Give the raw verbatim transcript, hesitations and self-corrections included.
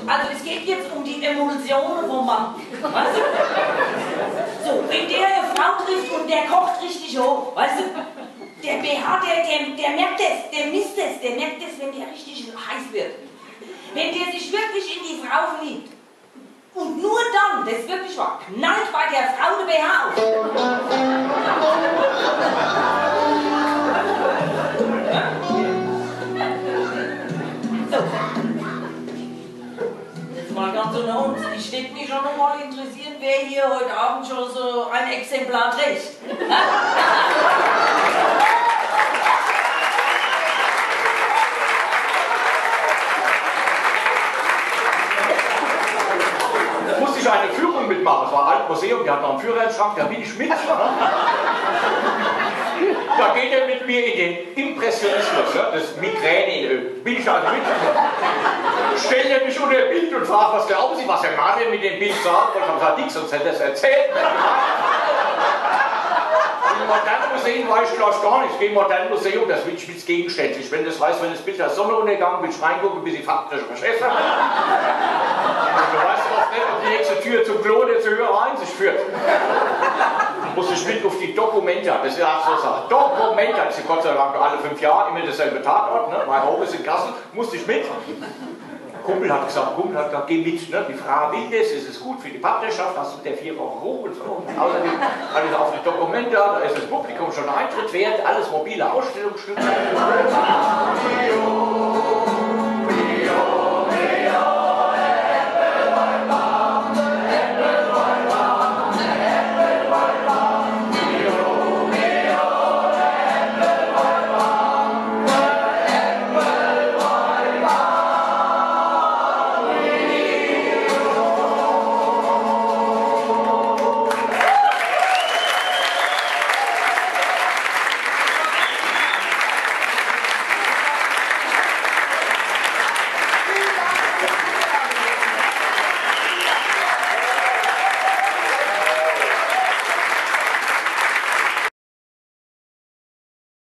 also es geht jetzt um die Emulsionen vom Mann. Weißt du? So, wenn der eine Frau trifft und der kocht richtig hoch, weißt du? Der B H, der, der, der merkt es, der misst es, der merkt es, wenn der richtig heiß wird. Wenn der sich wirklich in die Frau verliebt. Und nur dann, das ist wirklich wahr, knallt bei der Frau der B H auf. So. Jetzt mal ganz unter uns. Ich würde mich schon noch mal interessieren, wer hier heute Abend schon so ein Exemplar trägt. Da musste ich eine Führung mitmachen. Das war ein Altmuseum, die hat noch einen Führerschrank, da bin ich mit. Da geht er mit mir in den Impressionismus, ja, das Migräne in Öl. Bin ich also mit. Stellt er mich unter Bild und fragt, was glauben Sie, was der Mann denn mit dem Bild sagt? Und ich habe gesagt, nichts, sonst hätte er es erzählt. Im modernen Museum weiß ich gleich gar nicht. Ich gehe im modernen Museum, das will ich mit gegenständlich. Wenn das weiß, wenn das Bild der Sonnenuntergang, will ich reingucken, bis ich faktisch beschäftigt. Du weißt doch nicht, ob die nächste Tür zum Klo oder zur höheren Einsicht führt. Muss ich mit auf die Dokumenta, das ist ja so Sache. Dokumenta, das ist Gott sei Dank alle fünf Jahre immer dasselbe Tatort, ne? Mein Haus ist in Kassel, musste ich mit. Kumpel hat gesagt, Kumpel hat gesagt, geh mit, ne? Die Frau will das, es ist gut für die Partnerschaft, hast du mit der vier Wochen Ruhe und so. Außerdem hat ich auf die Dokumenta, da ist das Publikum schon Eintritt wert, alles mobile Ausstellungsstücke.